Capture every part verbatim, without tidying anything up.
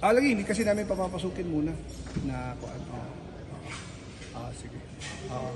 Ah, lagi, hindi kasi namin papapasukin muna na kuan. Oh. Ah, sige. Ah.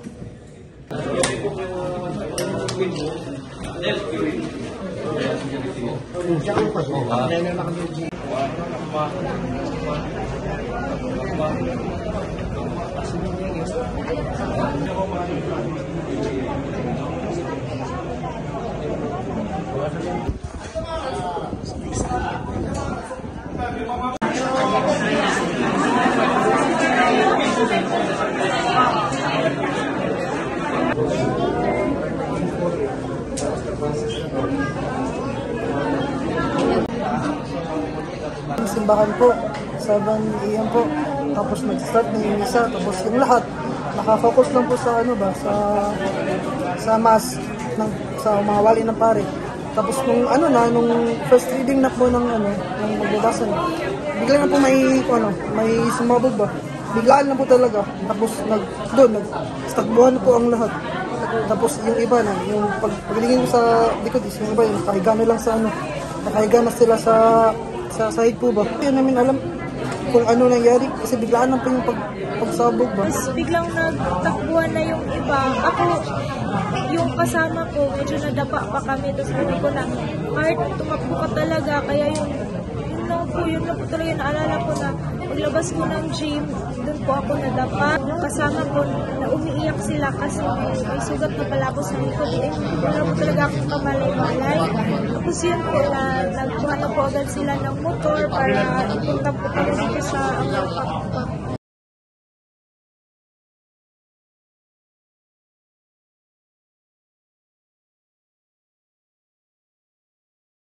Simbahan po, seven a m po, tapos nag-start na yung isa, tapos yung lahat nakafocus lang po sa ano ba, sa sa mass ng sa mga wali ng pare. Tapos nung ano na, nung first reading na po ng ano, ng magbabasa na, bigla na po may ano, may sumabog ba, biglaan na po talaga. Tapos nag doon nag stakbuhan na po ang lahat. Tapos yung iba na, yung pag, pagtingin ko sa likod is yung iba yung nakahiga na lang sa ano, nakahiga na sila sa sa sahig po ba. Hindi namin alam kung ano nangyari kasi biglaan lang po yung pag, pagsabog ba. Tapos biglang nagtakbuhan na yung iba. Ako, yung kasama ko, medyo nadapa pa kami. Tapos sabi ko na, Art, tumakbo ka talaga. Kaya yung, yun lang po, yun lang po talaga naalala ko na paglabas ko ng gym, doon po ako nadapa. Yung kasama ko, na umiiyak sila kasi may sugat na pala ako sa likod. Eh, wala po talaga akong kamalay-malay. Tapos yun po, na, nagkuha na po agad sila ng motor para ipunta po kami dito sa ang